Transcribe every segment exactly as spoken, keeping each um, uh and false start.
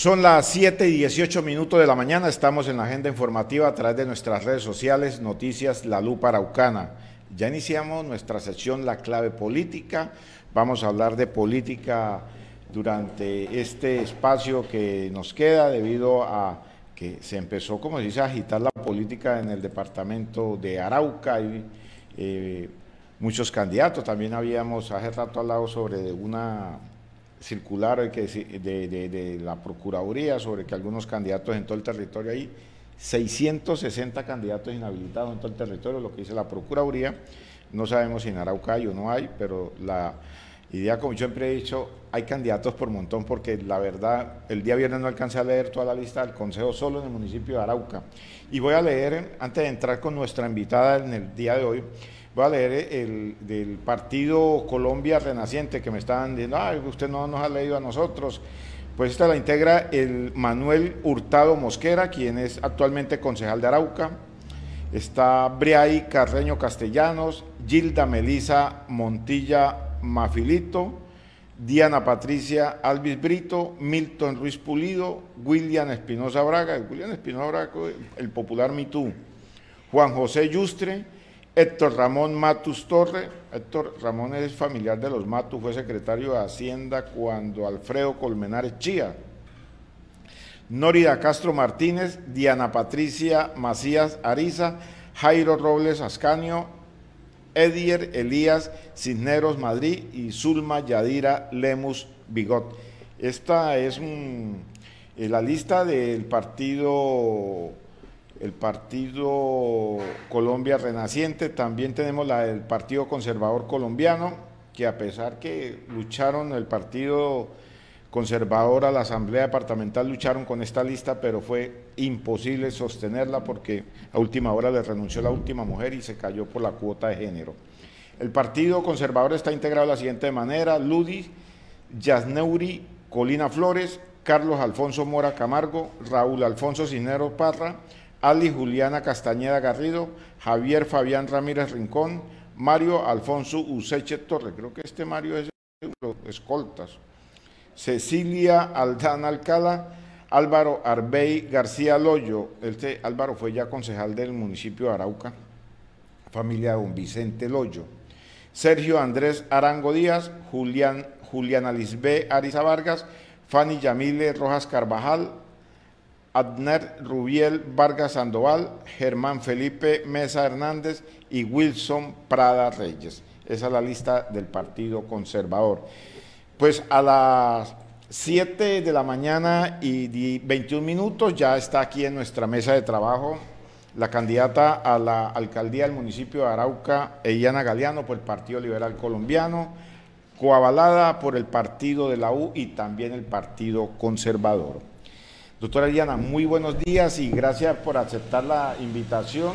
Son las siete y dieciocho minutos de la mañana, estamos en la agenda informativa a través de nuestras redes sociales, Noticias La Lupa Araucana. Ya iniciamos nuestra sección La Clave Política, vamos a hablar de política durante este espacio que nos queda debido a que se empezó, como se dice, a agitar la política en el departamento de Arauca y eh, muchos candidatos. También habíamos hace rato hablado sobre una circular que, de, de, de la Procuraduría sobre que algunos candidatos en todo el territorio, hay seiscientos sesenta candidatos inhabilitados en todo el territorio, lo que dice la Procuraduría. No sabemos si en Arauca hay o no hay, pero la idea, como yo siempre he dicho, hay candidatos por montón, porque la verdad, el día viernes no alcancé a leer toda la lista del Consejo solo en el municipio de Arauca. Y voy a leer, antes de entrar con nuestra invitada en el día de hoy, voy a leer el del partido Colombia Renaciente, que me estaban diciendo, ay, usted no nos ha leído a nosotros. Pues esta la integra el Manuel Hurtado Mosquera, quien es actualmente concejal de Arauca. Está Briay Carreño Castellanos, Gilda Melisa Montilla Mafilito, Diana Patricia Alvis Brito, Milton Ruiz Pulido, William Espinosa Braga, William Espinosa Braga, el popular Mitú, Juan José Yustre, Héctor Ramón Matus Torre. Héctor Ramón es familiar de los Matus, fue secretario de Hacienda cuando Alfredo Colmenares Chía. Nórida Castro Martínez, Diana Patricia Macías Ariza, Jairo Robles Ascanio, Edier Elías Cisneros Madrid y Zulma Yadira Lemus Bigot. Esta es un, eh, la lista del partido, el partido Colombia Renaciente. También tenemos la del Partido Conservador Colombiano, que a pesar que lucharon el Partido Conservador a la Asamblea Departamental, lucharon con esta lista, pero fue imposible sostenerla porque a última hora le renunció la última mujer y se cayó por la cuota de género. El Partido Conservador está integrado de la siguiente manera: Ludi Yasneuri Colina Flores, Carlos Alfonso Mora Camargo, Raúl Alfonso Cisneros Parra, Ali Juliana Castañeda Garrido, Javier Fabián Ramírez Rincón, Mario Alfonso Useche Torre, creo que este Mario es de los escoltas, Cecilia Aldana Alcala, Álvaro Arbey García Loyo. Este Álvaro fue ya concejal del municipio de Arauca, familia de don Vicente Loyo. Sergio Andrés Arango Díaz, Julián, Juliana Lisbé Ariza Vargas, Fanny Yamile Rojas Carvajal, Adner Rubiel Vargas Sandoval, Germán Felipe Mesa Hernández y Wilson Prada Reyes. Esa es la lista del Partido Conservador. Pues a las siete de la mañana y veintiún minutos ya está aquí en nuestra mesa de trabajo la candidata a la alcaldía del municipio de Arauca, Eliana Galeano, por el Partido Liberal Colombiano, coavalada por el partido de la U y también el Partido Conservador. Doctora Eliana, muy buenos días y gracias por aceptar la invitación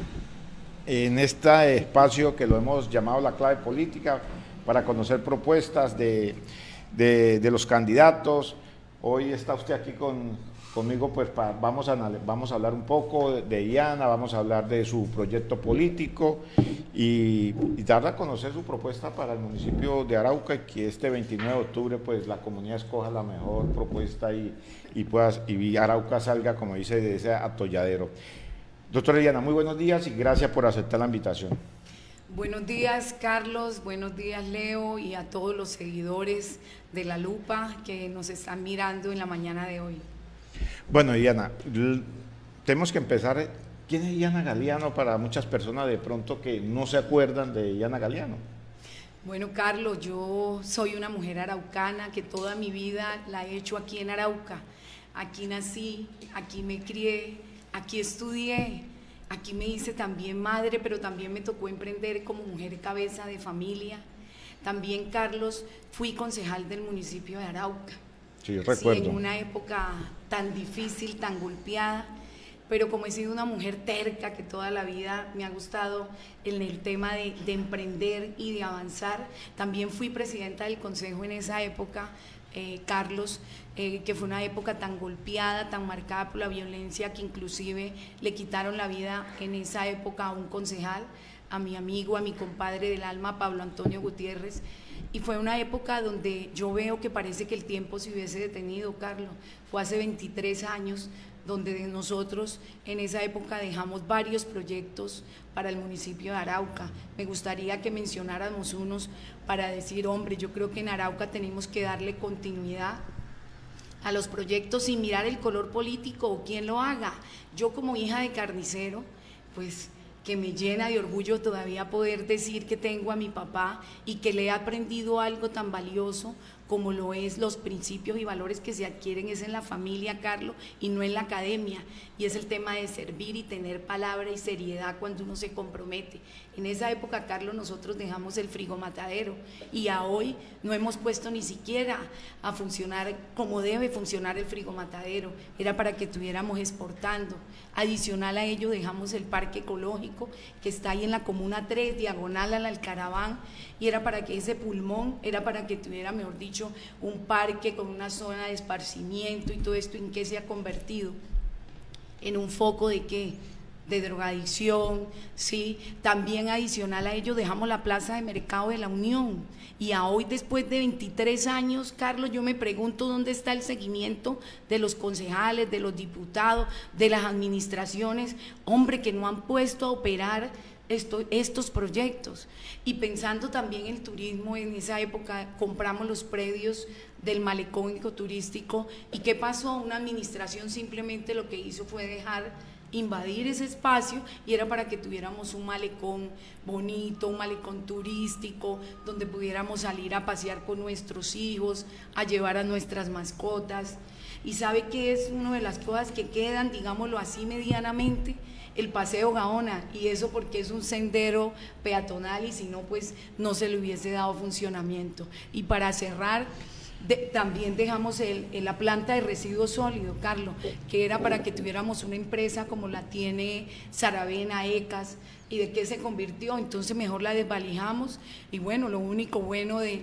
en este espacio que lo hemos llamado La Clave Política, para conocer propuestas de, de, de los candidatos. Hoy está usted aquí con, conmigo, pues pa, vamos, a, vamos a hablar un poco de, de Eliana, vamos a hablar de su proyecto político y, y darle a conocer su propuesta para el municipio de Arauca, y que este veintinueve de octubre pues la comunidad escoja la mejor propuesta y, y, puedas, y Arauca salga, como dice, de ese atolladero. Doctora Eliana, muy buenos días y gracias por aceptar la invitación. Buenos días, Carlos, buenos días, Leo, y a todos los seguidores de La Lupa que nos están mirando en la mañana de hoy. Bueno, Eliana, tenemos que empezar. ¿Quién es Eliana Galeano para muchas personas de pronto que no se acuerdan de Eliana Galeano? Bueno, Carlos, yo soy una mujer araucana que toda mi vida la he hecho aquí en Arauca. Aquí nací, aquí me crié, aquí estudié. Aquí me hice también madre, pero también me tocó emprender como mujer cabeza de familia. También, Carlos, fui concejal del municipio de Arauca. Sí, recuerdo. Sí, en una época tan difícil, tan golpeada, pero como he sido una mujer terca, que toda la vida me ha gustado en el tema de, de emprender y de avanzar, también fui presidenta del consejo en esa época, eh, Carlos, eh, que fue una época tan golpeada, tan marcada por la violencia, que inclusive le quitaron la vida en esa época a un concejal, a mi amigo, a mi compadre del alma, Pablo Antonio Gutiérrez, Y fue una época donde yo veo que parece que el tiempo se hubiese detenido, Carlos. Fue hace veintitrés años donde nosotros en esa época dejamos varios proyectos para el municipio de Arauca. Me gustaría que mencionáramos unos para decir, hombre, yo creo que en Arauca tenemos que darle continuidad a los proyectos sin mirar el color político o quién lo haga. Yo como hija de carnicero, pues que me llena de orgullo todavía poder decir que tengo a mi papá y que le he aprendido algo tan valioso como lo es los principios y valores que se adquieren es en la familia, Carlos, y no en la academia, y es el tema de servir y tener palabra y seriedad cuando uno se compromete. En esa época, Carlos, nosotros dejamos el frigomatadero y a hoy no hemos puesto ni siquiera a funcionar como debe funcionar el frigomatadero, era para que estuviéramos exportando. Adicional a ello dejamos el parque ecológico que está ahí en la Comuna tres, diagonal al Alcaraván, y era para que ese pulmón, era para que tuviera, mejor dicho, un parque con una zona de esparcimiento y todo esto. ¿En qué se ha convertido? En un foco de qué, de drogadicción, ¿sí? También adicional a ello dejamos la plaza de mercado de la Unión, y a hoy después de veintitrés años, Carlos, yo me pregunto dónde está el seguimiento de los concejales, de los diputados, de las administraciones, hombre, que no han puesto a operar Esto, estos proyectos. Y pensando también en el turismo, en esa época compramos los predios del malecón ecoturístico, y ¿qué pasó? Una administración simplemente lo que hizo fue dejar invadir ese espacio, y era para que tuviéramos un malecón bonito, un malecón turístico, donde pudiéramos salir a pasear con nuestros hijos, a llevar a nuestras mascotas. Y ¿sabe qué es una de las cosas que quedan, digámoslo así, medianamente? El Paseo Gaona, y eso porque es un sendero peatonal, y si no, pues no se le hubiese dado funcionamiento. Y para cerrar, de, también dejamos el, el, la planta de residuos sólidos, Carlos, que era para que tuviéramos una empresa como la tiene Saravena, ECAS, y de qué se convirtió, entonces mejor la desvalijamos, y bueno, lo único bueno de...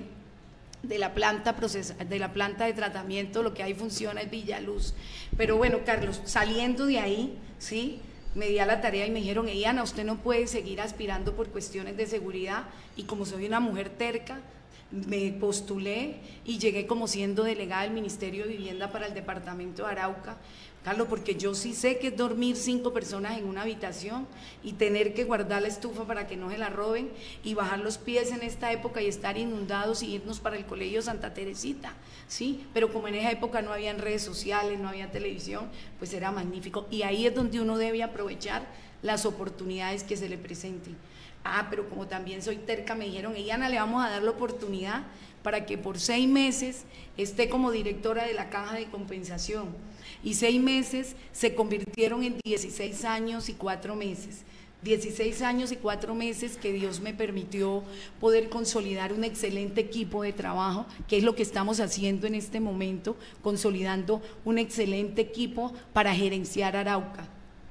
de la planta procesa, de la planta de tratamiento, lo que ahí funciona es Villaluz. Pero bueno, Carlos, saliendo de ahí, ¿sí?, me di a la tarea y me dijeron, hey, Ana, usted no puede seguir aspirando por cuestiones de seguridad, y como soy una mujer terca, me postulé y llegué como siendo delegada del Ministerio de Vivienda para el departamento de Arauca, Carlos, porque yo sí sé que es dormir cinco personas en una habitación y tener que guardar la estufa para que no se la roben, y bajar los pies en esta época y estar inundados y irnos para el Colegio Santa Teresita, ¿sí? Pero como en esa época no habían redes sociales, no había televisión, pues era magnífico, y ahí es donde uno debe aprovechar las oportunidades que se le presenten. Ah, pero como también soy terca, me dijeron, hey, Ana, le vamos a dar la oportunidad para que por seis meses esté como directora de la Caja de Compensación, y seis meses se convirtieron en dieciséis años y cuatro meses. dieciséis años y cuatro meses que Dios me permitió poder consolidar un excelente equipo de trabajo, que es lo que estamos haciendo en este momento, consolidando un excelente equipo para gerenciar Arauca.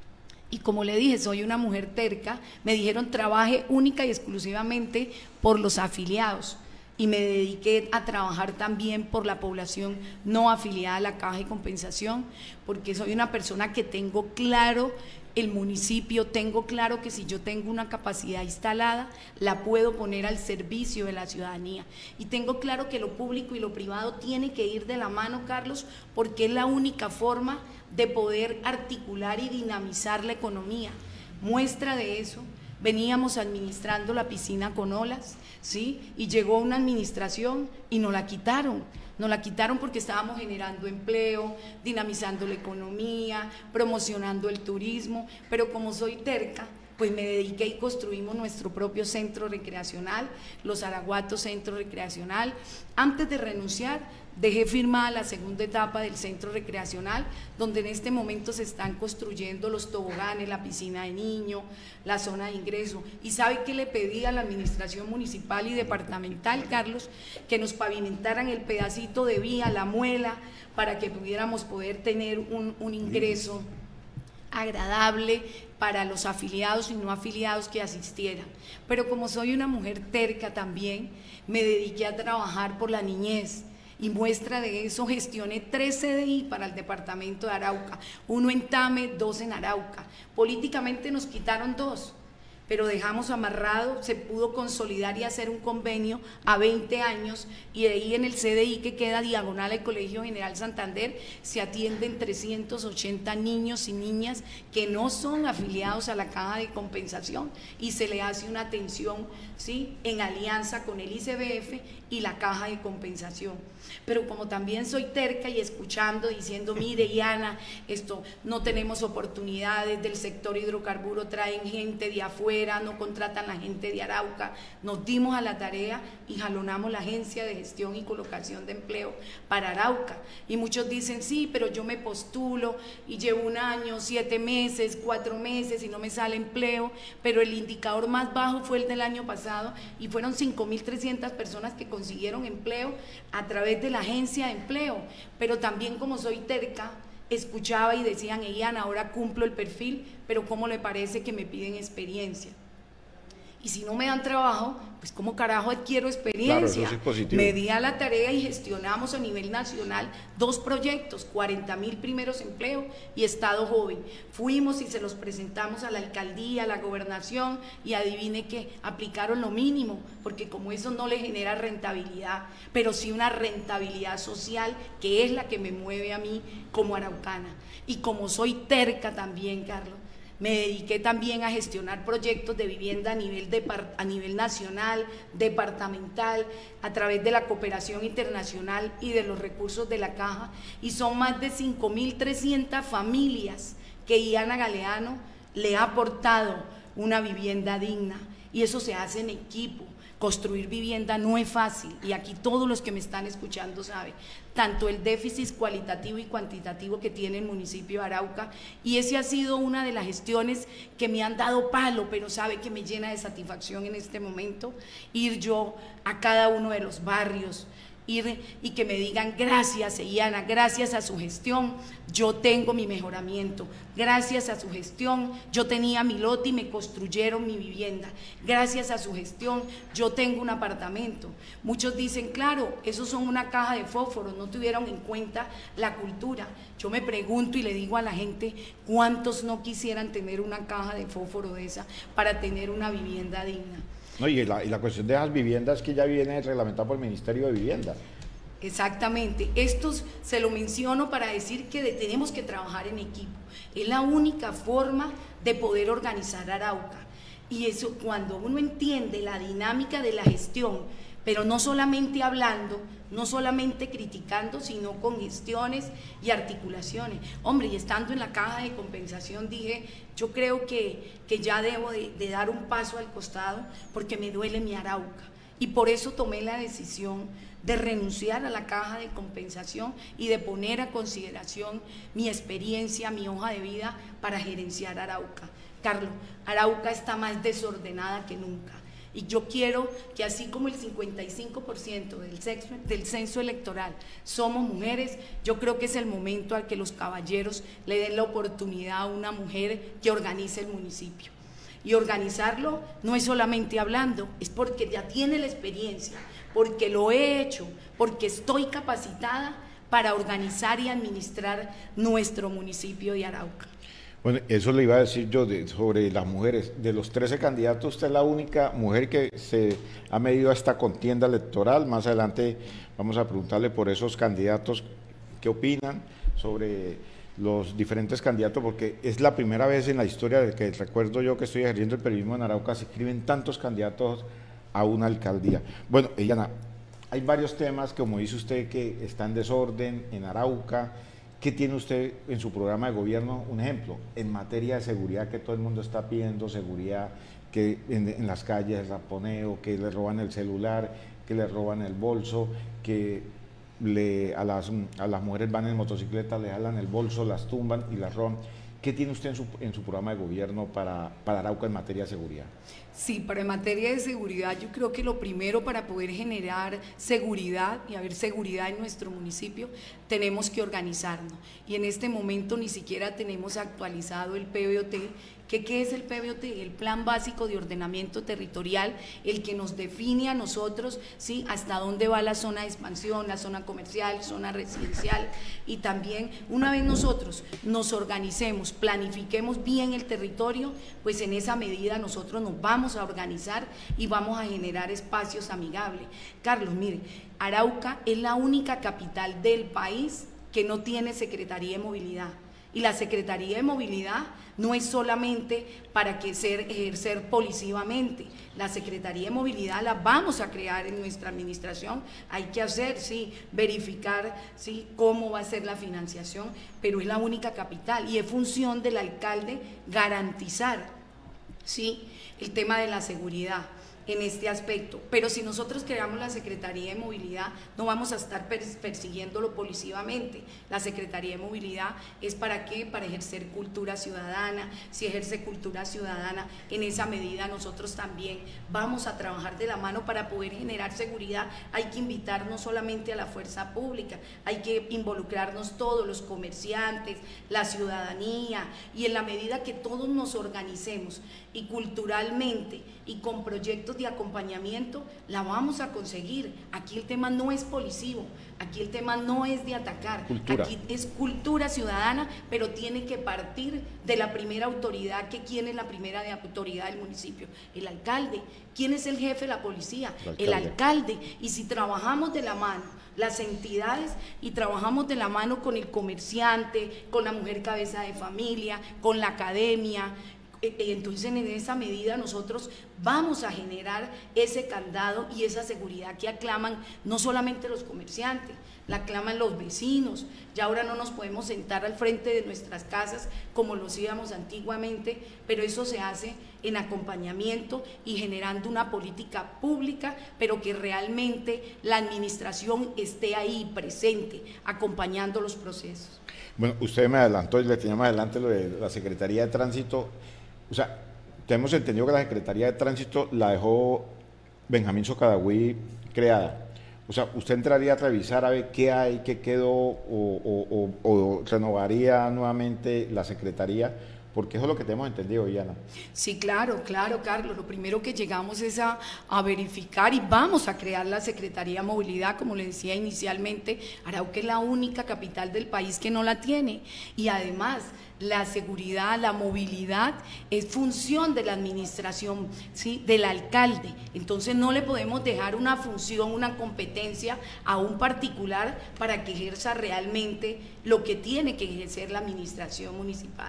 Y como le dije, soy una mujer terca, me dijeron trabaje única y exclusivamente por los afiliados, y me dediqué a trabajar también por la población no afiliada a la Caja de Compensación, porque soy una persona que tengo claro el municipio, tengo claro que si yo tengo una capacidad instalada, la puedo poner al servicio de la ciudadanía, y tengo claro que lo público y lo privado tiene que ir de la mano, Carlos, porque es la única forma de poder articular y dinamizar la economía. Muestra de eso, veníamos administrando la piscina con olas, ¿sí? Y llegó una administración y nos la quitaron, nos la quitaron porque estábamos generando empleo, dinamizando la economía, promocionando el turismo, pero como soy terca, pues me dediqué y construimos nuestro propio centro recreacional, Los Araguatos Centro Recreacional. Antes de renunciar, dejé firmada la segunda etapa del centro recreacional, donde en este momento se están construyendo los toboganes, la piscina de niños, la zona de ingreso. ¿Y sabe qué le pedí a la administración municipal y departamental, Carlos? Que nos pavimentaran el pedacito de vía, la muela, para que pudiéramos poder tener un, un ingreso agradable para los afiliados y no afiliados que asistieran. Pero como soy una mujer terca también, me dediqué a trabajar por la niñez, y muestra de eso gestioné tres C D I para el departamento de Arauca, uno en Tame, dos en Arauca. Políticamente nos quitaron dos, pero dejamos amarrado, se pudo consolidar y hacer un convenio a veinte años, y de ahí en el C D I, que queda diagonal al Colegio General Santander, se atienden trescientos ochenta niños y niñas que no son afiliados a la Caja de Compensación, y se le hace una atención, ¿sí?, en alianza con el I C B F y la Caja de Compensación. Pero como también soy terca y escuchando, diciendo, mire, Iana, esto, no tenemos oportunidades, del sector hidrocarburo traen gente de afuera, no contratan la gente de Arauca, nos dimos a la tarea y jalonamos la Agencia de Gestión y Colocación de Empleo para Arauca. Y muchos dicen, sí, pero yo me postulo y llevo un año, siete meses, cuatro meses y no me sale empleo, pero el indicador más bajo fue el del año pasado y fueron cinco mil trescientas personas que consiguieron empleo a través de la Agencia de Empleo. Pero también, como soy terca, escuchaba y decían, Iana, ahora cumplo el perfil, pero ¿cómo le parece que me piden experiencia? Y si no me dan trabajo, pues ¿cómo carajo adquiero experiencia? Claro, eso sí es positivo. Me di a la tarea y gestionamos a nivel nacional dos proyectos, cuarenta mil primeros empleos y Estado Joven. Fuimos y se los presentamos a la alcaldía, a la gobernación, y adivine que aplicaron lo mínimo, porque como eso no le genera rentabilidad, pero sí una rentabilidad social, que es la que me mueve a mí como araucana. Y como soy terca también, Carlos, me dediqué también a gestionar proyectos de vivienda a nivel, de, a nivel nacional, departamental, a través de la cooperación internacional y de los recursos de la Caja, y son más de cinco mil trescientas familias que Iana Galeano le ha aportado una vivienda digna, y eso se hace en equipo. Construir vivienda no es fácil, y aquí todos los que me están escuchando saben, tanto el déficit cualitativo y cuantitativo que tiene el municipio de Arauca, y ese ha sido una de las gestiones que me han dado palo, pero sabe que me llena de satisfacción en este momento, ir yo a cada uno de los barrios, ir y que me digan, gracias, Iana, gracias a su gestión yo tengo mi mejoramiento, gracias a su gestión yo tenía mi lote y me construyeron mi vivienda, gracias a su gestión yo tengo un apartamento. Muchos dicen, claro, esos son una caja de fósforos, no tuvieron en cuenta la cultura. Yo me pregunto y le digo a la gente, ¿cuántos no quisieran tener una caja de fósforo de esa para tener una vivienda digna? No, y, la, y la cuestión de las viviendas que ya viene reglamentada por el Ministerio de Vivienda. Exactamente, esto se lo menciono para decir que de, tenemos que trabajar en equipo, es la única forma de poder organizar Arauca, y eso cuando uno entiende la dinámica de la gestión, pero no solamente hablando, no solamente criticando, sino con gestiones y articulaciones. Hombre, y estando en la Caja de Compensación dije, yo creo que, que ya debo de, de dar un paso al costado porque me duele mi Arauca, y por eso tomé la decisión de renunciar a la Caja de Compensación y de poner a consideración mi experiencia, mi hoja de vida para gerenciar Arauca. Carlos, Arauca está más desordenada que nunca. Y yo quiero que así como el cincuenta y cinco por ciento del censo, del censo electoral somos mujeres, yo creo que es el momento al que los caballeros le den la oportunidad a una mujer que organice el municipio. Y organizarlo no es solamente hablando, es porque ya tiene la experiencia, porque lo he hecho, porque estoy capacitada para organizar y administrar nuestro municipio de Arauca. Bueno, eso le iba a decir yo de, sobre las mujeres. De los trece candidatos, usted es la única mujer que se ha medido a esta contienda electoral. Más adelante vamos a preguntarle por esos candidatos qué opinan sobre los diferentes candidatos, porque es la primera vez en la historia de que recuerdo yo que estoy ejerciendo el periodismo en Arauca, se escriben tantos candidatos a una alcaldía. Bueno, Iana, hay varios temas, como dice usted, que están en desorden en Arauca. ¿Qué tiene usted en su programa de gobierno? Un ejemplo, en materia de seguridad, que todo el mundo está pidiendo seguridad, que en, en las calles el raponeo, que le roban el celular, que le roban el bolso, que le, a, las, a las mujeres van en motocicleta, le jalan el bolso, las tumban y las roban. ¿Qué tiene usted en su, en su programa de gobierno para, para Arauca en materia de seguridad? Sí, para en materia de seguridad yo creo que lo primero para poder generar seguridad y haber seguridad en nuestro municipio tenemos que organizarnos, y en este momento ni siquiera tenemos actualizado el P B O T, ¿Qué, ¿Qué es el P B O T? El Plan Básico de Ordenamiento Territorial, el que nos define a nosotros, ¿sí?, hasta dónde va la zona de expansión, la zona comercial, zona residencial, y también una vez nosotros nos organicemos, planifiquemos bien el territorio, pues en esa medida nosotros nos vamos a organizar y vamos a generar espacios amigables. Carlos, mire, Arauca es la única capital del país que no tiene Secretaría de Movilidad. Y la Secretaría de Movilidad no es solamente para que ser, ejercer policivamente. La Secretaría de Movilidad la vamos a crear en nuestra administración. Hay que hacer, sí, verificar, sí, cómo va a ser la financiación, pero es la única capital y es función del alcalde garantizar, sí, el tema de la seguridad en este aspecto. Pero si nosotros creamos la Secretaría de Movilidad, no vamos a estar persiguiéndolo policivamente. La Secretaría de Movilidad es para qué, para ejercer cultura ciudadana. Si ejerce cultura ciudadana, en esa medida nosotros también vamos a trabajar de la mano para poder generar seguridad. Hay que invitar no solamente a la fuerza pública, hay que involucrarnos todos, los comerciantes, la ciudadanía, y en la medida que todos nos organicemos y culturalmente y con proyectos de acompañamiento, la vamos a conseguir. Aquí el tema no es policivo, aquí el tema no es de atacar, cultura. Aquí es cultura ciudadana, pero tiene que partir de la primera autoridad. que ¿Quién es la primera de autoridad del municipio? El alcalde. ¿Quién es el jefe de la policía? El alcalde. El alcalde. Y si trabajamos de la mano, las entidades, y trabajamos de la mano con el comerciante, con la mujer cabeza de familia, con la academia, entonces en esa medida nosotros vamos a generar ese candado y esa seguridad que aclaman no solamente los comerciantes, la aclaman los vecinos. Ya ahora no nos podemos sentar al frente de nuestras casas como lo hacíamos antiguamente, pero eso se hace en acompañamiento y generando una política pública, pero que realmente la administración esté ahí presente, acompañando los procesos. Bueno, usted me adelantó y le tenía más adelante lo de la Secretaría de Tránsito. O sea, tenemos entendido que la Secretaría de Tránsito la dejó Benjamín Socadawi creada. O sea, ¿usted entraría a revisar a ver qué hay, qué quedó, o, o, o, o renovaría nuevamente la Secretaría? Porque eso es lo que tenemos entendido, Diana. Sí, claro, claro, Carlos. Lo primero que llegamos es a, a verificar y vamos a crear la Secretaría de Movilidad, como le decía inicialmente. Arauca es la única capital del país que no la tiene. Y además, la seguridad, la movilidad es función de la administración, ¿sí?, del alcalde. Entonces no le podemos dejar una función, una competencia a un particular para que ejerza realmente lo que tiene que ejercer la administración municipal.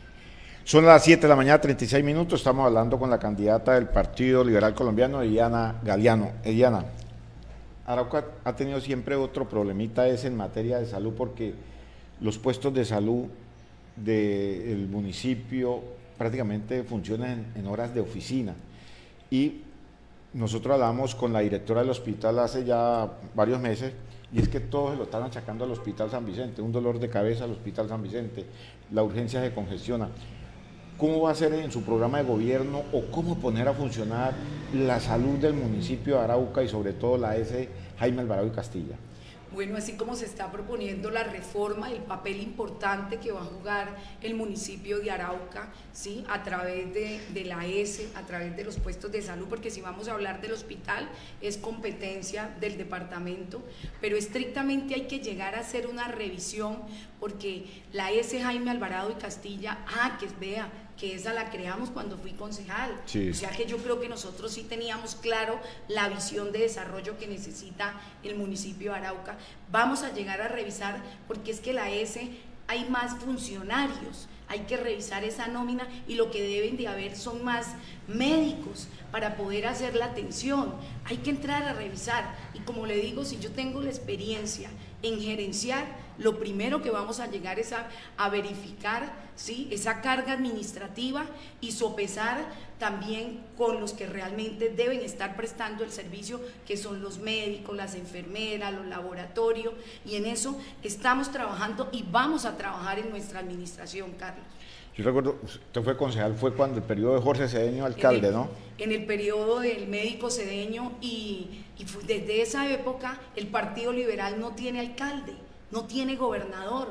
Son las siete de la mañana, treinta y seis minutos, estamos hablando con la candidata del Partido Liberal Colombiano, Eliana Galeano. Eliana, Arauca ha tenido siempre otro problemita, es en materia de salud, porque los puestos de salud del municipio prácticamente funcionan en, en horas de oficina, y nosotros hablamos con la directora del hospital hace ya varios meses, y es que todos se lo están achacando al Hospital San Vicente, un dolor de cabeza al Hospital San Vicente, la urgencia se congestiona. ¿Cómo va a ser en su programa de gobierno o cómo poner a funcionar la salud del municipio de Arauca y sobre todo la S Jaime Alvarado y Castilla? Bueno, así como se está proponiendo la reforma, el papel importante que va a jugar el municipio de Arauca, ¿sí?, a través de, de la S, a través de los puestos de salud, porque si vamos a hablar del hospital es competencia del departamento, pero estrictamente hay que llegar a hacer una revisión, porque la S Jaime Alvarado y Castilla, ah, que vea, que esa la creamos cuando fui concejal, sí. O sea que yo creo que nosotros sí teníamos claro la visión de desarrollo que necesita el municipio de Arauca. Vamos a llegar a revisar, porque es que la S hay más funcionarios, hay que revisar esa nómina, y lo que deben de haber son más médicos para poder hacer la atención. Hay que entrar a revisar, y como le digo, si yo tengo la experiencia en gerenciar, lo primero que vamos a llegar es a, a verificar, ¿sí?, esa carga administrativa y sopesar también con los que realmente deben estar prestando el servicio, que son los médicos, las enfermeras, los laboratorios, y en eso estamos trabajando y vamos a trabajar en nuestra administración, Carlos. Yo recuerdo, usted fue concejal, fue cuando el periodo de Jorge Cedeño, alcalde, en el, ¿no? En el periodo del médico Cedeño, y, y desde esa época el Partido Liberal no tiene alcalde, no tiene gobernador.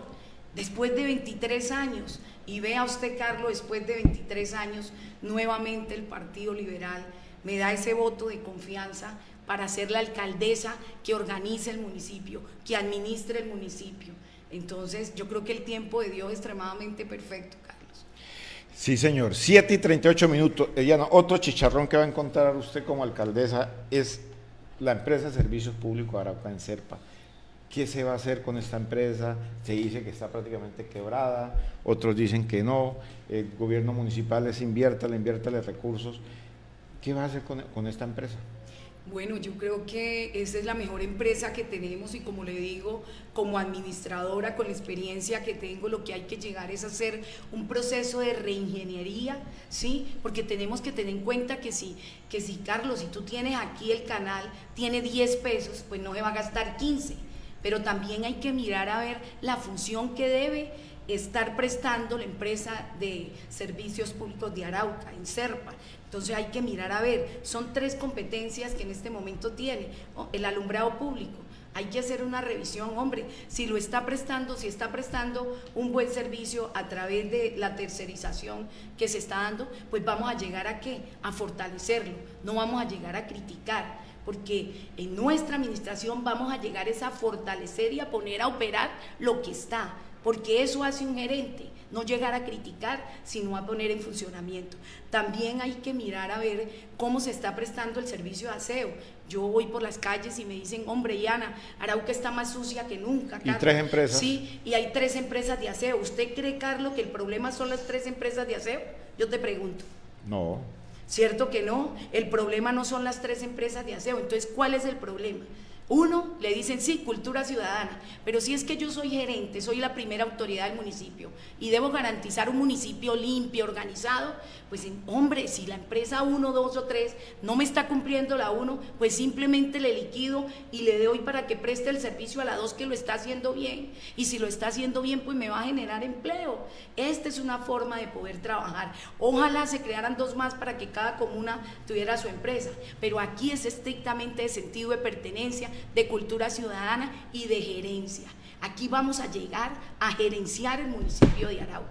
después de veintitrés años, y vea usted, Carlos, después de veintitrés años, nuevamente el Partido Liberal me da ese voto de confianza para ser la alcaldesa que organice el municipio, que administre el municipio. Entonces, yo creo que el tiempo de Dios es extremadamente perfecto, Carlos. Sí, señor. siete y treinta y ocho minutos. Eliana, otro chicharrón que va a encontrar usted como alcaldesa es la empresa de servicios públicos Arauca, Enserpa. ¿Qué se va a hacer con esta empresa? Se dice que está prácticamente quebrada, otros dicen que no, el gobierno municipal les inviértale, inviértale recursos. ¿Qué va a hacer con, con esta empresa? Bueno, yo creo que esa es la mejor empresa que tenemos y como le digo, como administradora, con la experiencia que tengo, lo que hay que llegar es hacer un proceso de reingeniería, ¿sí? Porque tenemos que tener en cuenta que si, que si Carlos, si tú tienes aquí el canal, tiene diez pesos, pues no se va a gastar quince, pero también hay que mirar a ver la función que debe estar prestando la empresa de servicios públicos de Arauca, Enserpa. Entonces hay que mirar a ver, son tres competencias que en este momento tiene, ¿no? El alumbrado público, hay que hacer una revisión, hombre, si lo está prestando, si está prestando un buen servicio a través de la tercerización que se está dando, pues vamos a llegar a ¿qué? A fortalecerlo, no vamos a llegar a criticar, porque en nuestra administración vamos a llegar es a fortalecer y a poner a operar lo que está, porque eso hace un gerente, no llegar a criticar, sino a poner en funcionamiento. También hay que mirar a ver cómo se está prestando el servicio de aseo. Yo voy por las calles y me dicen, hombre, Yana, Arauca está más sucia que nunca, Carlos. ¿Y tres empresas? Sí, y hay tres empresas de aseo. ¿Usted cree, Carlos, que el problema son las tres empresas de aseo? Yo te pregunto. No. ¿Cierto que no? El problema no son las tres empresas de aseo. Entonces, ¿cuál es el problema? Uno, le dicen, sí, cultura ciudadana, pero si es que yo soy gerente, soy la primera autoridad del municipio y debo garantizar un municipio limpio, organizado, pues hombre, si la empresa uno, dos o tres no me está cumpliendo la uno, pues simplemente le liquido y le doy para que preste el servicio a la dos que lo está haciendo bien, y si lo está haciendo bien, pues me va a generar empleo. Esta es una forma de poder trabajar. Ojalá se crearan dos más para que cada comuna tuviera su empresa, pero aquí es estrictamente de sentido de pertenencia, de cultura ciudadana y de gerencia. Aquí vamos a llegar a gerenciar el municipio de Arauca.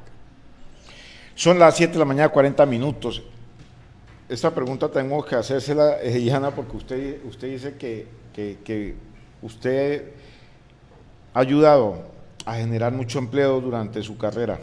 Son las siete de la mañana, cuarenta minutos. Esta pregunta tengo que hacérsela, Yana, porque usted, usted dice que, que, que usted ha ayudado a generar mucho empleo durante su carrera.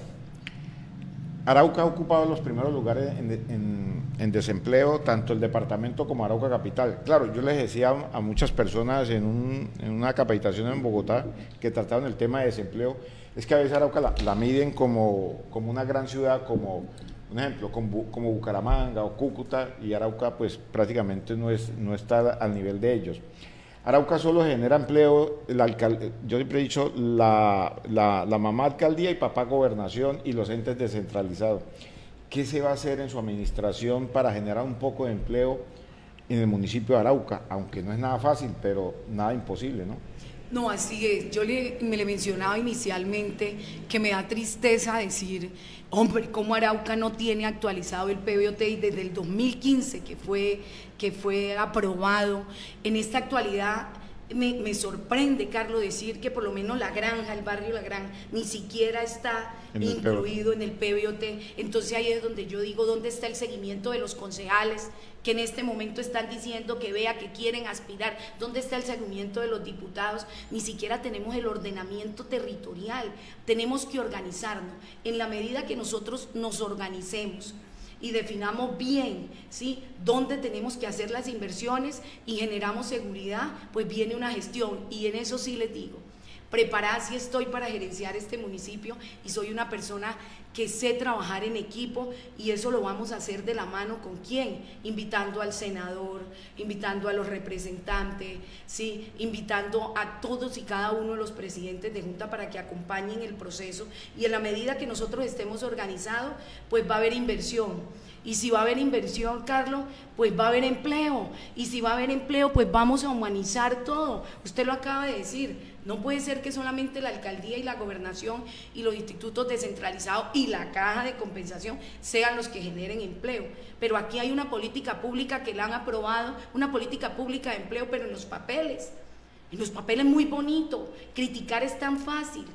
Arauca ha ocupado los primeros lugares en, en, en desempleo, tanto el departamento como Arauca Capital. Claro, yo les decía a muchas personas en, un, en una capacitación en Bogotá que trataron el tema de desempleo, es que a veces Arauca la, la miden como, como una gran ciudad, como un ejemplo, como, como Bucaramanga o Cúcuta, y Arauca pues prácticamente no, es, no está al nivel de ellos. Arauca solo genera empleo, el alcalde, yo siempre he dicho, la, la, la mamá alcaldía y papá gobernación y los entes descentralizados. ¿Qué se va a hacer en su administración para generar un poco de empleo en el municipio de Arauca? Aunque no es nada fácil, pero nada imposible, ¿no? No, así es. Yo le, me le mencionaba inicialmente que me da tristeza decir, hombre, cómo Arauca no tiene actualizado el P B O T I desde el dos mil quince, que fue, que fue aprobado. En esta actualidad me, me sorprende, Carlos, decir que por lo menos La Granja, el barrio La Granja, ni siquiera está en incluido en el P B O T. Entonces ahí es donde yo digo, ¿dónde está el seguimiento de los concejales que en este momento están diciendo que vea, que quieren aspirar? ¿Dónde está el seguimiento de los diputados? Ni siquiera tenemos el ordenamiento territorial. Tenemos que organizarnos. En la medida que nosotros nos organicemos y definamos bien, ¿sí?, dónde tenemos que hacer las inversiones y generamos seguridad, pues viene una gestión. Y en eso sí les digo, preparada sí estoy para gerenciar este municipio y soy una persona que sé trabajar en equipo, y eso lo vamos a hacer de la mano con quién, invitando al senador, invitando a los representantes, ¿sí?, invitando a todos y cada uno de los presidentes de junta para que acompañen el proceso, y en la medida que nosotros estemos organizados, pues va a haber inversión. Y si va a haber inversión, Carlos, pues va a haber empleo. Y si va a haber empleo, pues vamos a humanizar todo. Usted lo acaba de decir. No puede ser que solamente la alcaldía y la gobernación y los institutos descentralizados y la caja de compensación sean los que generen empleo. Pero aquí hay una política pública que la han aprobado, una política pública de empleo, pero en los papeles. En los papeles muy bonito. Criticar es tan fácil,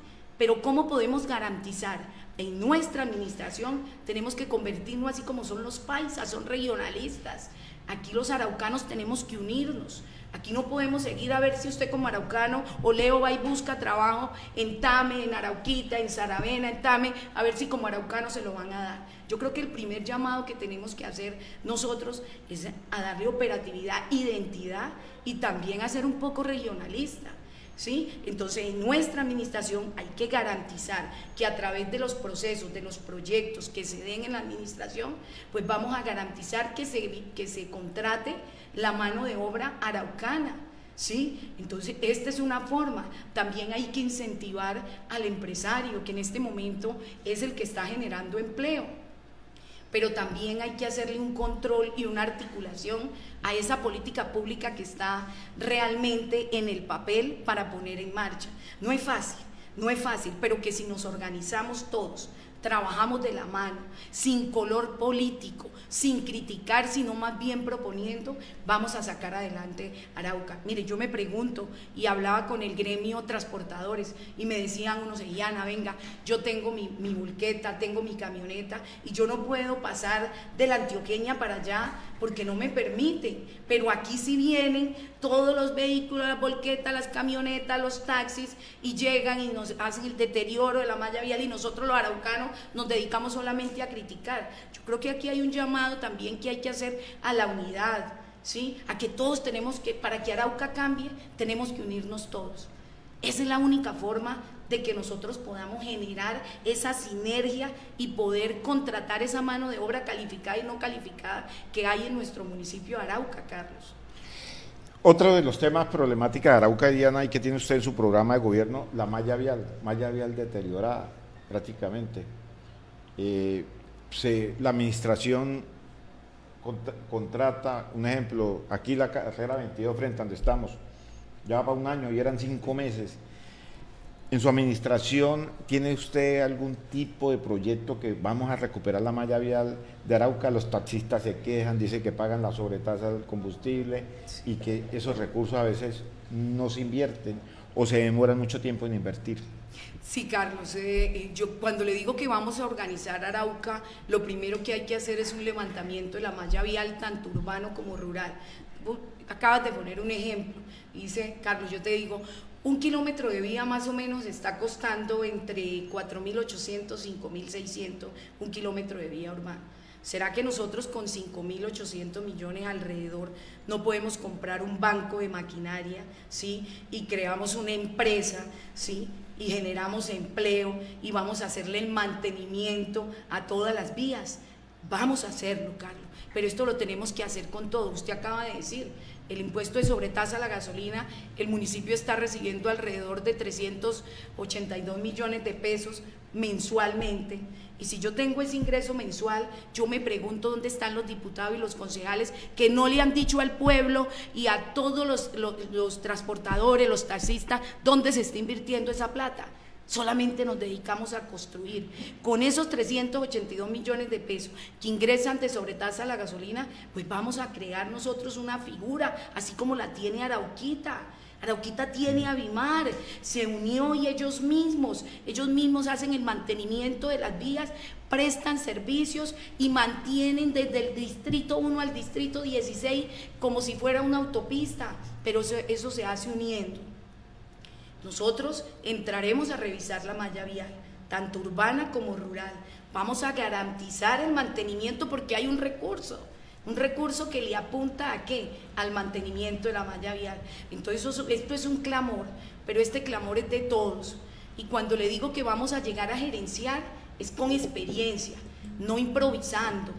pero ¿cómo podemos garantizar? En nuestra administración tenemos que convertirnos así como son los paisas, son regionalistas. Aquí los araucanos tenemos que unirnos. Aquí no podemos seguir a ver si usted como araucano o Leo va y busca trabajo en Tame, en Arauquita, en Saravena, en Tame, a ver si como araucano se lo van a dar. Yo creo que el primer llamado que tenemos que hacer nosotros es a darle operatividad, identidad y también a ser un poco regionalista. ¿Sí? Entonces, en nuestra administración hay que garantizar que a través de los procesos, de los proyectos que se den en la administración, pues vamos a garantizar que se, que se contrate la mano de obra araucana, ¿sí? Entonces, esta es una forma. También hay que incentivar al empresario, que en este momento es el que está generando empleo. Pero también hay que hacerle un control y una articulación a esa política pública que está realmente en el papel para poner en marcha. No es fácil, no es fácil, pero que si nos organizamos todos, trabajamos de la mano, sin color político, sin criticar, sino más bien proponiendo, vamos a sacar adelante Arauca. Mire, yo me pregunto, y hablaba con el gremio transportadores, y me decían unos, Yana, venga, yo tengo mi, mi bulqueta, tengo mi camioneta, y yo no puedo pasar de la Antioqueña para allá, porque no me permiten, pero aquí sí vienen todos los vehículos, las volquetas, las camionetas, los taxis, y llegan y nos hacen el deterioro de la malla vial, y nosotros los araucanos nos dedicamos solamente a criticar. Yo creo que aquí hay un llamado también que hay que hacer a la unidad, ¿sí? A que todos tenemos que, para que Arauca cambie, tenemos que unirnos todos. Esa es la única forma de que nosotros podamos generar esa sinergia y poder contratar esa mano de obra calificada y no calificada que hay en nuestro municipio de Arauca, Carlos. Otro de los temas problemática de Arauca, Diana, y que tiene usted en su programa de gobierno, la malla vial, malla vial deteriorada prácticamente. Eh, se, la administración contra, contrata, un ejemplo, aquí la carrera veintidós frente a donde estamos, ya va para un año y eran cinco meses. ¿En su administración tiene usted algún tipo de proyecto que vamos a recuperar la malla vial de Arauca? Los taxistas se quejan, dicen que pagan la sobretasa del combustible y que esos recursos a veces no se invierten o se demoran mucho tiempo en invertir. Sí, Carlos, eh, yo cuando le digo que vamos a organizar Arauca, lo primero que hay que hacer es un levantamiento de la malla vial, tanto urbano como rural. Acabas de poner un ejemplo, dice Carlos, yo te digo, un kilómetro de vía más o menos está costando entre cuatro mil ochocientos, cinco mil seiscientos, un kilómetro de vía urbana. ¿Será que nosotros con cinco mil ochocientos millones alrededor no podemos comprar un banco de maquinaria, ¿sí? Y creamos una empresa, ¿sí? Y generamos empleo y vamos a hacerle el mantenimiento a todas las vías? Vamos a hacerlo, Carlos, pero esto lo tenemos que hacer con todo. Usted acaba de decir, el impuesto de sobretasa a la gasolina, el municipio está recibiendo alrededor de trescientos ochenta y dos millones de pesos mensualmente, y si yo tengo ese ingreso mensual, yo me pregunto dónde están los diputados y los concejales que no le han dicho al pueblo y a todos los, los, los transportadores, los taxistas, dónde se está invirtiendo esa plata. Solamente nos dedicamos a construir. Con esos trescientos ochenta y dos millones de pesos que ingresan de sobretasa a la gasolina, pues vamos a crear nosotros una figura, así como la tiene Arauquita. Arauquita tiene a Bimar, se unió y ellos mismos, ellos mismos hacen el mantenimiento de las vías, prestan servicios y mantienen desde el distrito uno al distrito dieciséis como si fuera una autopista, pero eso, eso se hace uniendo. Nosotros entraremos a revisar la malla vial, tanto urbana como rural. Vamos a garantizar el mantenimiento porque hay un recurso, un recurso que le apunta ¿a qué? Al mantenimiento de la malla vial. Entonces eso, esto es un clamor, pero este clamor es de todos. Y cuando le digo que vamos a llegar a gerenciar, es con experiencia, no improvisando,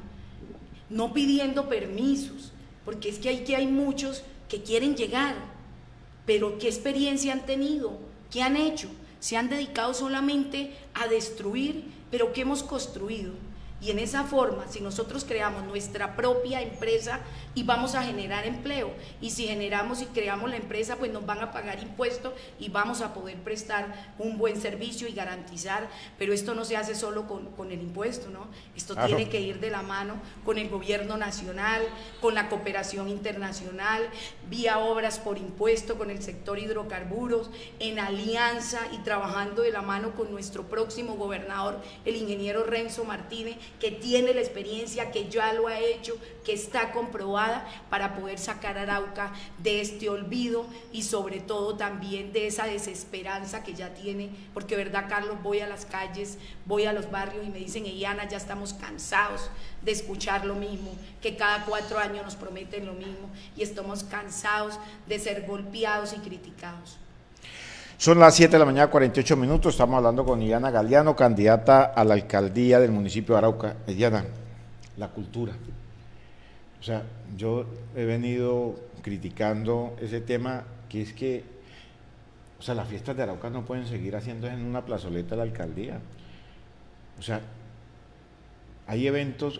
no pidiendo permisos, porque es que hay, que hay muchos que quieren llegar, pero ¿qué experiencia han tenido? ¿Qué han hecho? Se han dedicado solamente a destruir, pero ¿qué hemos construido? Y en esa forma, si nosotros creamos nuestra propia empresa y vamos a generar empleo, y si generamos y creamos la empresa, pues nos van a pagar impuestos y vamos a poder prestar un buen servicio y garantizar, pero esto no se hace solo con, con el impuesto, ¿no? Esto claro. tiene que ir de la mano con el gobierno nacional, con la cooperación internacional, vía obras por impuesto, con el sector hidrocarburos, en alianza y trabajando de la mano con nuestro próximo gobernador, el ingeniero Renzo Martínez, que tiene la experiencia, que ya lo ha hecho, que está comprobada para poder sacar a Arauca de este olvido y sobre todo también de esa desesperanza que ya tiene, porque verdad, Carlos, voy a las calles, voy a los barrios y me dicen, Eyana, ya estamos cansados de escuchar lo mismo, que cada cuatro años nos prometen lo mismo y estamos cansados de ser golpeados y criticados. Son las siete de la mañana, cuarenta y ocho minutos, estamos hablando con Eyana Galeano, candidata a la alcaldía del municipio de Arauca. Eyana, la cultura. O sea, yo he venido criticando ese tema, que es que, o sea, las fiestas de Arauca no pueden seguir haciéndose en una plazoleta de la alcaldía. O sea, hay eventos,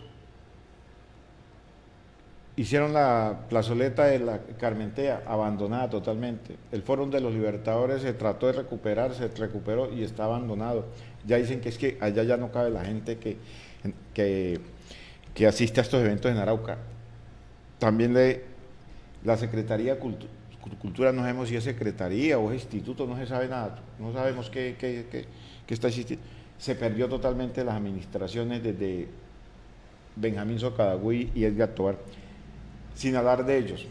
hicieron la plazoleta de la Carmentea, abandonada totalmente. El Fórum de los Libertadores se trató de recuperar, se recuperó y está abandonado. Ya dicen que es que allá ya no cabe la gente que, que, que asiste a estos eventos en Arauca. También le, la Secretaría de Cultura, Cultura, no sabemos si es secretaría o es instituto, no se sabe nada, no sabemos qué, qué, qué, qué está existiendo. Se perdió totalmente las administraciones desde Benjamín Socadagüí y Edgar Tovar. Sin hablar de ellos,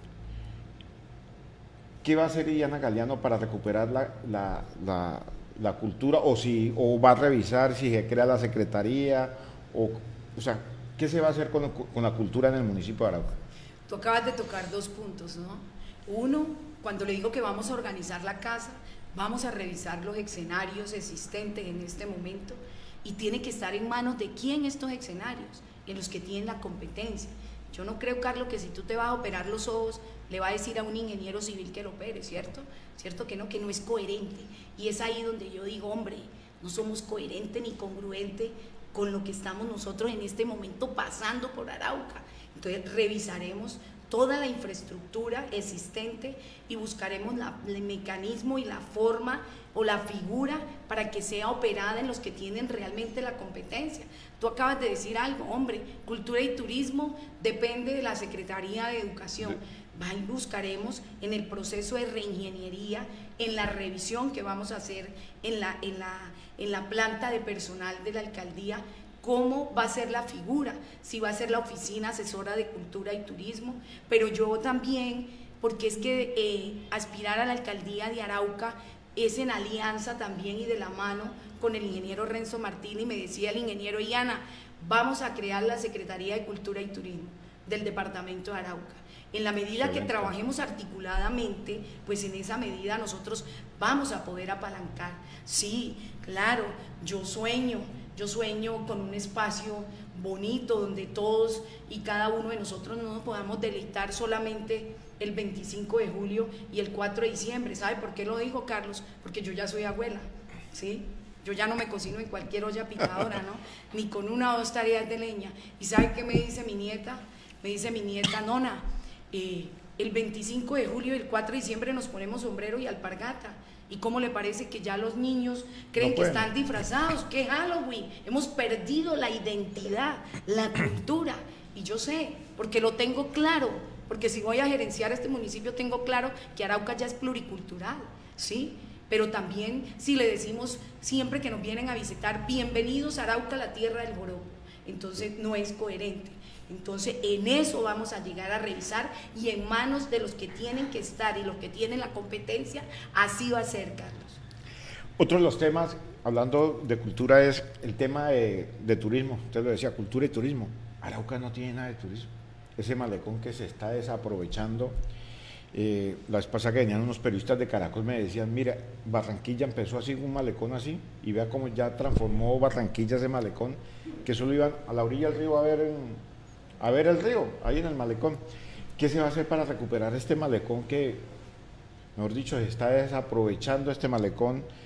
¿qué va a hacer Eyana Galeano para recuperar la, la, la, la cultura? O si o va a revisar si se crea la secretaría, o, o sea, ¿qué se va a hacer con, con la cultura en el municipio de Arauca? Tú acabas de tocar dos puntos, ¿no? Uno, cuando le digo que vamos a organizar la casa, vamos a revisar los escenarios existentes en este momento y tiene que estar en manos de quién estos escenarios, en los que tienen la competencia. Yo no creo, Carlos, que si tú te vas a operar los ojos, le va a decir a un ingeniero civil que lo opere, ¿cierto? ¿Cierto que no? Que no es coherente. Y es ahí donde yo digo, hombre, no somos coherentes ni congruentes con lo que estamos nosotros en este momento pasando por Arauca. Entonces revisaremos toda la infraestructura existente y buscaremos la, el mecanismo y la forma o la figura para que sea operada en los que tienen realmente la competencia. Tú acabas de decir algo, hombre, cultura y turismo depende de la Secretaría de Educación. Va y buscaremos en el proceso de reingeniería, en la revisión que vamos a hacer en la, en la, en la planta de personal de la alcaldía, cómo va a ser la figura, si va a ser la oficina asesora de cultura y turismo, pero yo también, porque es que eh, aspirar a la alcaldía de Arauca es en alianza también y de la mano con el ingeniero Renzo Martínez, y me decía el ingeniero, Eyana, vamos a crear la Secretaría de Cultura y Turismo del departamento de Arauca. En la medida que trabajemos articuladamente, pues en esa medida nosotros vamos a poder apalancar. Sí, claro, yo sueño, yo sueño con un espacio bonito donde todos y cada uno de nosotros no nos podamos deleitar solamente el veinticinco de julio y el cuatro de diciembre. ¿Sabe por qué lo digo, Carlos? Porque yo ya soy abuela, ¿sí? Yo ya no me cocino en cualquier olla picadora, ¿no? Ni con una o dos tareas de leña. ¿Y sabe qué me dice mi nieta? Me dice mi nieta, nona, eh, el veinticinco de julio y el cuatro de diciembre nos ponemos sombrero y alpargata. ¿Y cómo le parece que ya los niños creen no que están disfrazados? ¿Qué Halloween? Hemos perdido la identidad, la cultura. Y yo sé, porque lo tengo claro, porque si voy a gerenciar este municipio tengo claro que Arauca ya es pluricultural, ¿sí? Pero también si le decimos siempre que nos vienen a visitar, bienvenidos a Arauca, la tierra del joropo, entonces no es coherente. Entonces en eso vamos a llegar a revisar y en manos de los que tienen que estar y los que tienen la competencia, así va a ser, Carlos. Otro de los temas, hablando de cultura, es el tema de, de turismo. Usted lo decía, cultura y turismo. Arauca no tiene nada de turismo. Ese malecón que se está desaprovechando. Eh, la vez pasada que venían unos periodistas de Caracol me decían, mira, Barranquilla empezó así, un malecón así, y vea cómo ya transformó Barranquilla ese malecón, que solo iban a la orilla del río a ver, en, a ver el río, ahí en el malecón. ¿Qué se va a hacer para recuperar este malecón que, mejor dicho, se está desaprovechando este malecón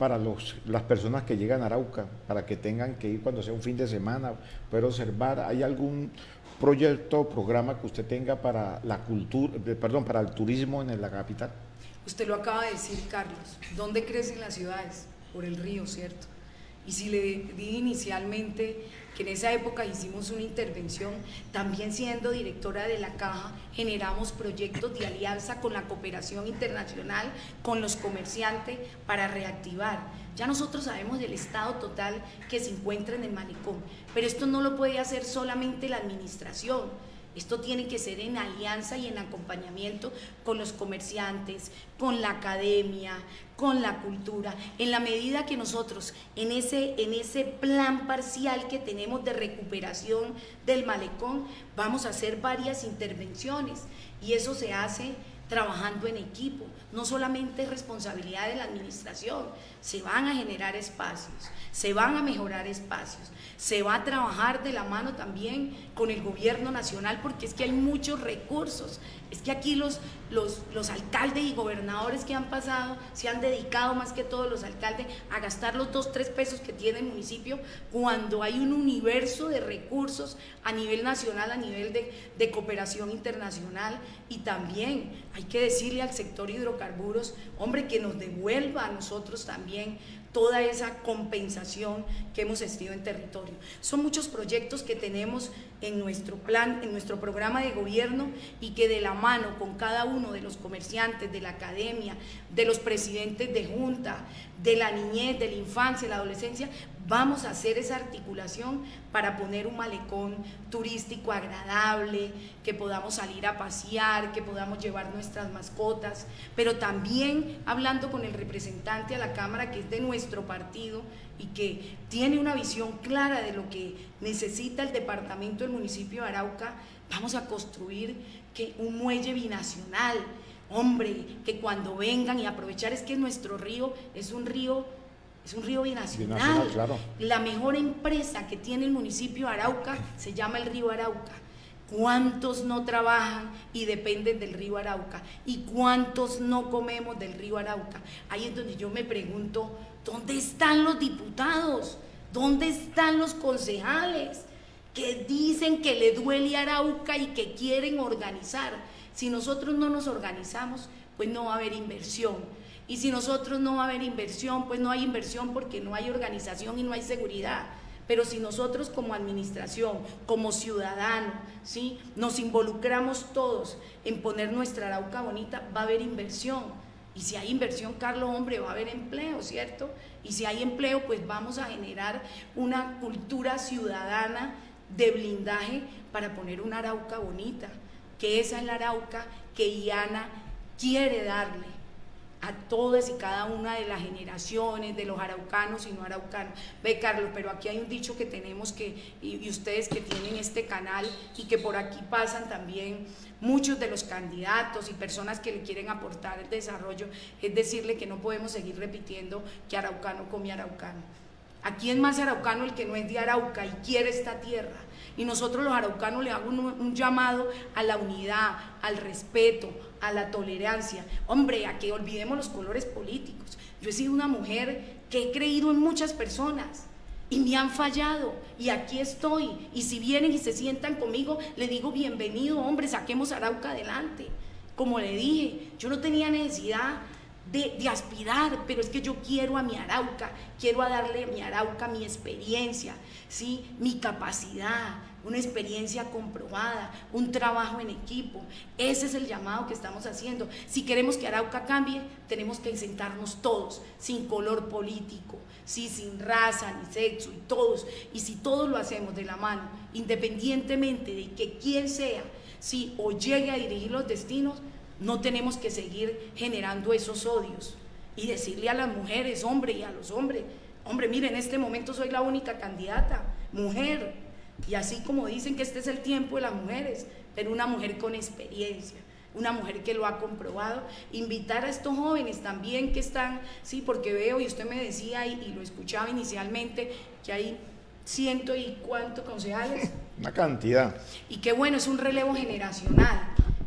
para los, las personas que llegan a Arauca, para que tengan que ir cuando sea un fin de semana, poder observar? ¿Hay algún proyecto o programa que usted tenga para la cultura, perdón, para el turismo en la capital? Usted lo acaba de decir, Carlos. ¿Dónde crecen las ciudades? Por el río, ¿cierto? Y si le dije inicialmente que en esa época hicimos una intervención, también siendo directora de la Caja, generamos proyectos de alianza con la cooperación internacional, con los comerciantes, para reactivar. Ya nosotros sabemos del estado total que se encuentra en el malecón, pero esto no lo puede hacer solamente la administración. Esto tiene que ser en alianza y en acompañamiento con los comerciantes, con la academia, con la cultura, en la medida que nosotros en ese, en ese plan parcial que tenemos de recuperación del malecón, vamos a hacer varias intervenciones, y eso se hace trabajando en equipo. No solamente es responsabilidad de la administración, se van a generar espacios, se van a mejorar espacios, se va a trabajar de la mano también con el gobierno nacional, porque es que hay muchos recursos. Es que aquí los, los, los alcaldes y gobernadores que han pasado se han dedicado, más que todos los alcaldes, a gastar los dos, tres pesos que tiene el municipio, cuando hay un universo de recursos a nivel nacional, a nivel de, de cooperación internacional. Y también hay que decirle al sector hidrocarburos, hombre, que nos devuelva a nosotros también toda esa compensación que hemos tenido en territorio. Son muchos proyectos que tenemos en nuestro plan, en nuestro programa de gobierno, y que de la mano con cada uno de los comerciantes, de la academia, de los presidentes de junta, de la niñez, de la infancia, de la adolescencia, vamos a hacer esa articulación para poner un malecón turístico agradable, que podamos salir a pasear, que podamos llevar nuestras mascotas, pero también hablando con el representante a la Cámara, que es de nuestro partido y que tiene una visión clara de lo que necesita el departamento del municipio de Arauca, vamos a construir que un muelle binacional, hombre, que cuando vengan y aprovechar, es que nuestro río es un río Es un río binacional. binacional claro. La mejor empresa que tiene el municipio de Arauca se llama el río Arauca. ¿Cuántos no trabajan y dependen del río Arauca? ¿Y cuántos no comemos del río Arauca? Ahí es donde yo me pregunto, ¿dónde están los diputados? ¿Dónde están los concejales que dicen que le duele a Arauca y que quieren organizar? Si nosotros no nos organizamos, pues no va a haber inversión. Y si nosotros no va a haber inversión, pues no hay inversión porque no hay organización y no hay seguridad. Pero si nosotros como administración, como ciudadanos, ¿sí?, nos involucramos todos en poner nuestra Arauca bonita, va a haber inversión. Y si hay inversión, Carlos, hombre, va a haber empleo, ¿cierto? Y si hay empleo, pues vamos a generar una cultura ciudadana de blindaje para poner una Arauca bonita, que esa es la Arauca que Iana quiere darle a todas y cada una de las generaciones, de los araucanos y no araucanos. Ve, Carlos, pero aquí hay un dicho que tenemos que, y, y ustedes que tienen este canal y que por aquí pasan también muchos de los candidatos y personas que le quieren aportar el desarrollo, es decirle que no podemos seguir repitiendo que araucano come araucano. Aquí es más araucano el que no es de Arauca y quiere esta tierra. Y nosotros los araucanos le hago un, un llamado a la unidad, al respeto, a la tolerancia. Hombre, a que olvidemos los colores políticos. Yo he sido una mujer que he creído en muchas personas y me han fallado, y aquí estoy. Y si vienen y se sientan conmigo, le digo bienvenido, hombre, saquemos Arauca adelante. Como le dije, yo no tenía necesidad De, de aspirar, pero es que yo quiero a mi Arauca, quiero a darle a mi Arauca mi experiencia, ¿sí?, mi capacidad, una experiencia comprobada, un trabajo en equipo. Ese es el llamado que estamos haciendo. Si queremos que Arauca cambie, tenemos que sentarnos todos, sin color político, ¿sí?, sin raza ni sexo, y todos, y si todos lo hacemos de la mano, independientemente de que quien sea, ¿sí?, o llegue a dirigir los destinos, no tenemos que seguir generando esos odios y decirle a las mujeres, hombre, y a los hombres, hombre, mire, en este momento soy la única candidata, mujer, y así como dicen que este es el tiempo de las mujeres, pero una mujer con experiencia, una mujer que lo ha comprobado. Invitar a estos jóvenes también que están, sí, porque veo, y usted me decía, y, y lo escuchaba inicialmente, que hay ciento y cuántos concejales. Una cantidad. Y qué bueno, es un relevo generacional.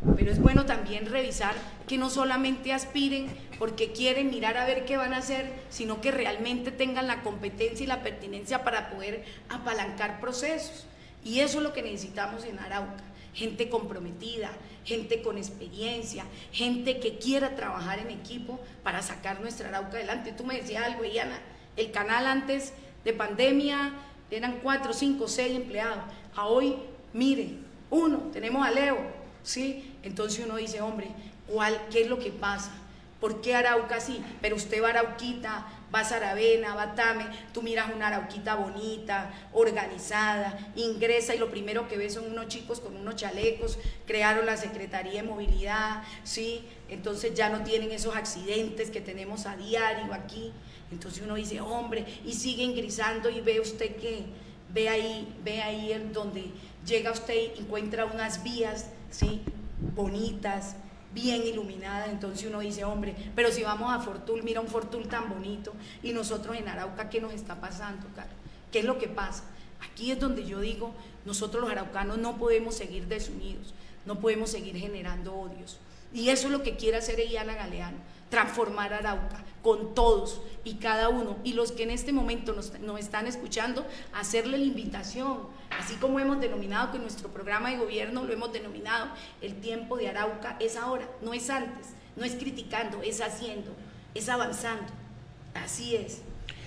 pero es bueno también revisar que no solamente aspiren porque quieren mirar a ver qué van a hacer, sino que realmente tengan la competencia y la pertinencia para poder apalancar procesos. Y eso es lo que necesitamos en Arauca, gente comprometida, gente con experiencia, gente que quiera trabajar en equipo para sacar nuestra Arauca adelante. Tú me decías algo, Diana, el canal antes de pandemia eran cuatro, cinco, seis empleados, a hoy, mire, uno, tenemos a Leo, ¿sí? Entonces uno dice, hombre, ¿cuál, qué es lo que pasa? ¿Por qué Arauca sí? Pero usted va a Arauquita, va a Saravena, va a Tame, tú miras una Arauquita bonita, organizada, ingresa y lo primero que ves son unos chicos con unos chalecos, crearon la Secretaría de Movilidad, ¿sí? Entonces ya no tienen esos accidentes que tenemos a diario aquí. Entonces uno dice, hombre, y sigue ingresando y ve usted que, ve ahí, ve ahí el donde llega usted y encuentra unas vías, ¿sí? Bonitas, bien iluminadas. Entonces uno dice, hombre, pero si vamos a Fortul, mira un Fortul tan bonito, y nosotros en Arauca, ¿qué nos está pasando, Carlos? ¿Qué es lo que pasa? Aquí es donde yo digo, nosotros los araucanos no podemos seguir desunidos, no podemos seguir generando odios, y eso es lo que quiere hacer Diana Galeano, transformar Arauca con todos y cada uno, y los que en este momento nos, nos están escuchando, hacerle la invitación, así como hemos denominado que nuestro programa de gobierno lo hemos denominado, el tiempo de Arauca es ahora, no es antes, no es criticando, es haciendo, es avanzando, así es.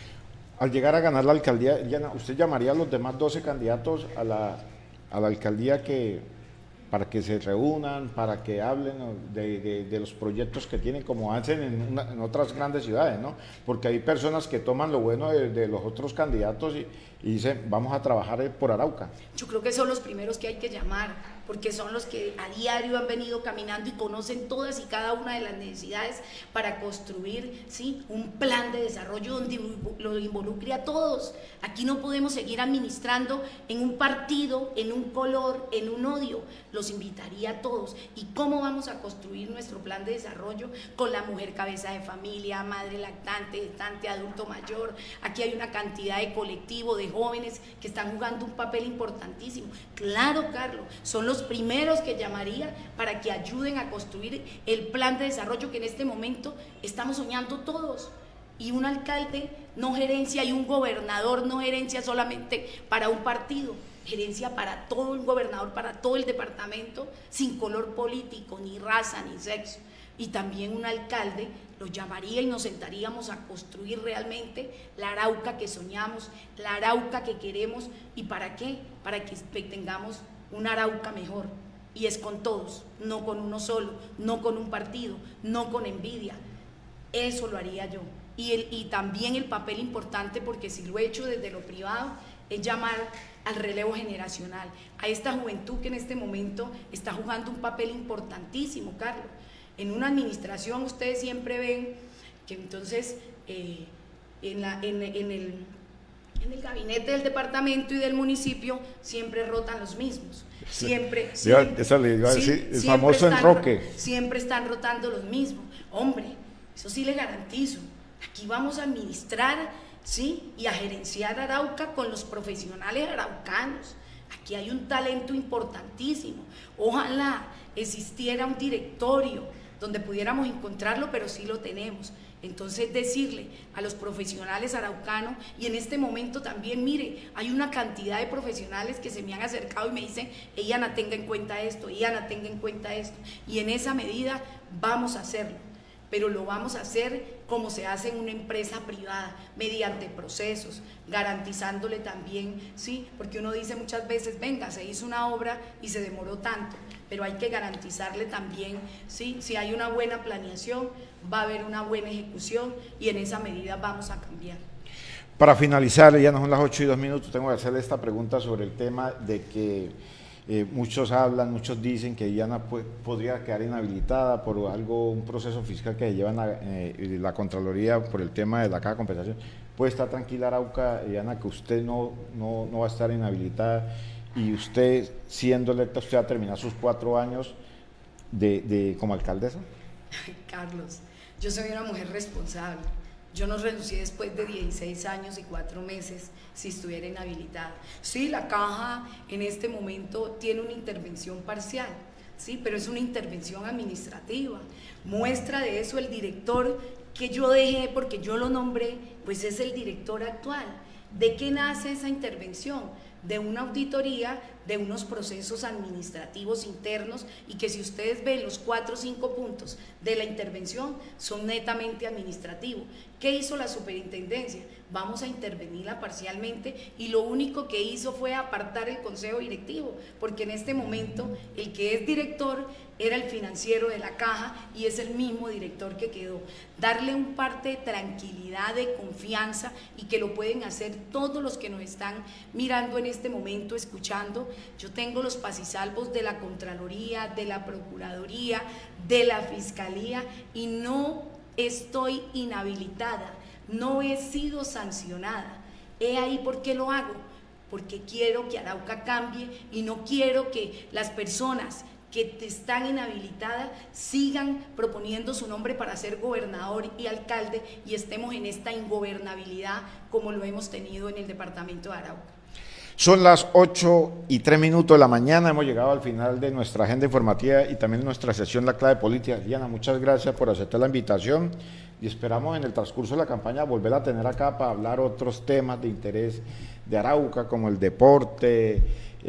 Al llegar a ganar la alcaldía, Diana, ¿usted llamaría a los demás doce candidatos a la, a la alcaldía que para que se reúnan, para que hablen de, de, de los proyectos que tienen, como hacen en, una, en otras grandes ciudades, ¿no? Porque hay personas que toman lo bueno de, de los otros candidatos y, y dicen, vamos a trabajar por Arauca. Yo creo que son los primeros que hay que llamar, porque son los que a diario han venido caminando y conocen todas y cada una de las necesidades para construir, ¿sí?, un plan de desarrollo donde lo involucre a todos. Aquí no podemos seguir administrando en un partido, en un color, en un odio. Los invitaría a todos. ¿Y cómo vamos a construir nuestro plan de desarrollo? Con la mujer cabeza de familia, madre lactante, gestante, adulto mayor. Aquí hay una cantidad de colectivo, de jóvenes que están jugando un papel importantísimo. Claro, Carlos, son los primeros que llamaría para que ayuden a construir el plan de desarrollo que en este momento estamos soñando todos. Y un alcalde no gerencia y un gobernador no gerencia solamente para un partido, gerencia para todo el gobernador, para todo el departamento, sin color político, ni raza, ni sexo. Y también un alcalde lo llamaría y nos sentaríamos a construir realmente la Arauca que soñamos, la Arauca que queremos. ¿Y para qué? Para que tengamos una Arauca mejor. Y es con todos, no con uno solo, no con un partido, no con envidia. Eso lo haría yo. Y, el, y también el papel importante, porque si lo he hecho desde lo privado, es llamar al relevo generacional, a esta juventud que en este momento está jugando un papel importantísimo, Carlos. En una administración ustedes siempre ven que entonces eh, en, la, en, en, el, en el gabinete del departamento y del municipio siempre rotan los mismos. Siempre, sí, siempre, eso le iba a decir, el famoso están, enroque. Siempre están rotando los mismos. Hombre, eso sí le garantizo. Aquí vamos a administrar, ¿sí?, y a gerenciar Arauca con los profesionales araucanos. Aquí hay un talento importantísimo. Ojalá existiera un directorio donde pudiéramos encontrarlo, pero sí lo tenemos. Entonces decirle a los profesionales araucanos, y en este momento también, mire, hay una cantidad de profesionales que se me han acercado y me dicen, Diana, tenga en cuenta esto, Diana, tenga en cuenta esto, y en esa medida vamos a hacerlo, pero lo vamos a hacer como se hace en una empresa privada, mediante procesos, garantizándole también, sí, porque uno dice muchas veces, venga, se hizo una obra y se demoró tanto, pero hay que garantizarle también, sí, si hay una buena planeación, va a haber una buena ejecución y en esa medida vamos a cambiar. Para finalizar, ya no son las ocho y dos minutos, tengo que hacerle esta pregunta sobre el tema de que eh, muchos hablan, muchos dicen que Diana pues, podría quedar inhabilitada por algo, un proceso fiscal que llevan a, eh, la Contraloría por el tema de la caja de compensación. ¿Puede estar tranquila, Arauca, Diana, que usted no, no, no va a estar inhabilitada y usted, siendo electa, usted va a terminar sus cuatro años de, de, como alcaldesa? Carlos, yo soy una mujer responsable. Yo no renuncié después de dieciséis años y cuatro meses si estuviera inhabilitada. Sí, la caja en este momento tiene una intervención parcial, sí, pero es una intervención administrativa. Muestra de eso el director que yo dejé, porque yo lo nombré, pues es el director actual. ¿De qué nace esa intervención? De una auditoría, de unos procesos administrativos internos, y que si ustedes ven los cuatro o cinco puntos de la intervención son netamente administrativos. ¿Qué hizo la superintendencia? Vamos a intervenirla parcialmente, y lo único que hizo fue apartar el consejo directivo, porque en este momento el que es director era el financiero de la caja y es el mismo director que quedó. Darle un parte de tranquilidad, de confianza, y que lo pueden hacer todos los que nos están mirando en este momento, escuchando. Yo tengo los pasisalvos de la Contraloría, de la Procuraduría, de la Fiscalía, y no estoy inhabilitada, no he sido sancionada. He ahí por qué lo hago, porque quiero que Arauca cambie y no quiero que las personas que están inhabilitadas sigan proponiendo su nombre para ser gobernador y alcalde, y estemos en esta ingobernabilidad como lo hemos tenido en el departamento de Arauca. Son las ocho y tres minutos de la mañana, hemos llegado al final de nuestra agenda informativa y también nuestra sesión La Clave Política. Diana, muchas gracias por aceptar la invitación y esperamos en el transcurso de la campaña volver a tener acá para hablar otros temas de interés de Arauca, como el deporte,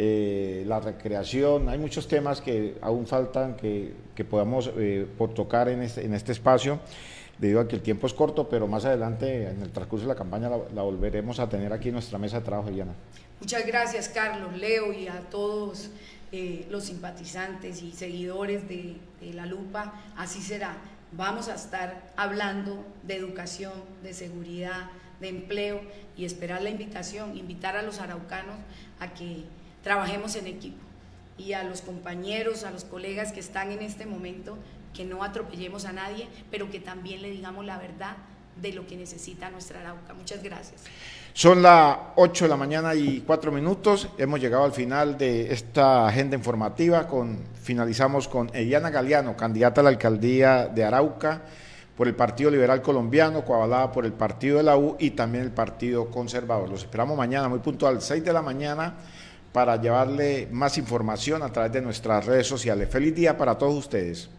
eh, la recreación. Hay muchos temas que aún faltan que, que podamos eh, por tocar en este, en este espacio, debido a que el tiempo es corto, pero más adelante en el transcurso de la campaña la, la volveremos a tener aquí en nuestra mesa de trabajo, Diana. Muchas gracias, Carlos, Leo, y a todos eh, los simpatizantes y seguidores de, de La Lupa. Así será. Vamos a estar hablando de educación, de seguridad, de empleo, y esperar la invitación, invitar a los araucanos a que trabajemos en equipo, y a los compañeros, a los colegas que están en este momento, que no atropellemos a nadie, pero que también le digamos la verdad de lo que necesita nuestra Arauca. Muchas gracias. Son las ocho de la mañana y cuatro minutos, hemos llegado al final de esta agenda informativa, con, finalizamos con Eliana Galeano, candidata a la alcaldía de Arauca por el Partido Liberal Colombiano, coavalada por el Partido de la U y también el Partido Conservador. Los esperamos mañana muy puntual, seis de la mañana, para llevarle más información a través de nuestras redes sociales. Feliz día para todos ustedes.